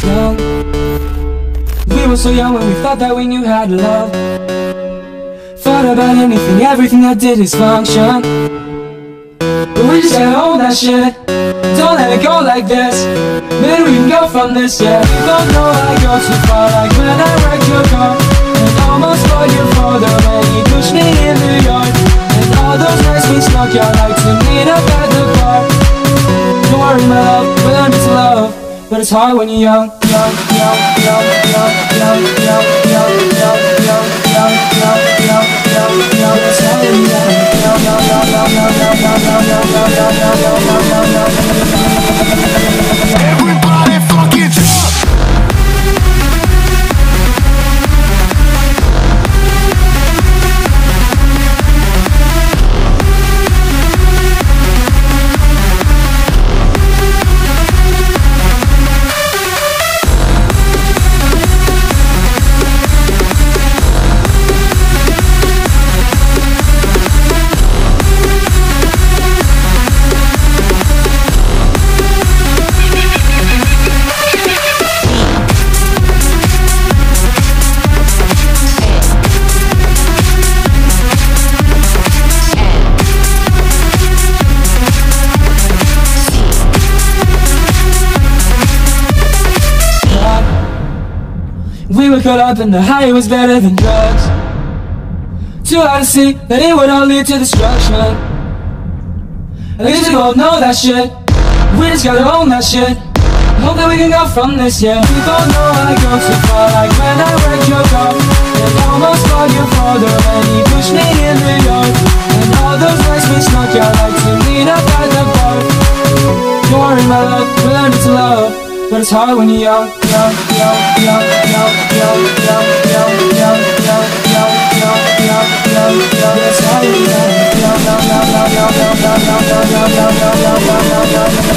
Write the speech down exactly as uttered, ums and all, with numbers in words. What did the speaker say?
young. We were so young when we thought that we knew how to love. Thought about anything, everything that did is function. But we just gotta hold that shit. Don't let it go like this. Maybe we can go from this, yeah. You don't know I go too far, like when I wrecked your car and almost bought your father when he pushed me in the yard. And all those nights we snuck out like to meet up at the bar. Don't worry my love, we're learning to love. But it's hard when you're young, young, young, young, young, young, young, young, young, young, young, young, young, young, young. It's hard when you're young, young, young, young, young, young, young, young, young, young, young, young, young, young, young. Everybody fucking jump! We were caught up and the high was better than drugs. Too hard to see that it would all lead to destruction. At least we both know that shit. We just gotta own that shit. Hope that we can go from this, yeah. We both know I go too far, like when I wrecked your car and almost bought your father when he pushed me in the yard. And all those nights we snuck out like to meet up at the bar. Don't worry my love, we're learning to love. But it's hard when you're young, young, young, young, young, young, young, young, young, young, young, young, young, young, young. It's hard when you're young, young, young, young, young, young, young, young, young, young, young, young, young, young, young, young.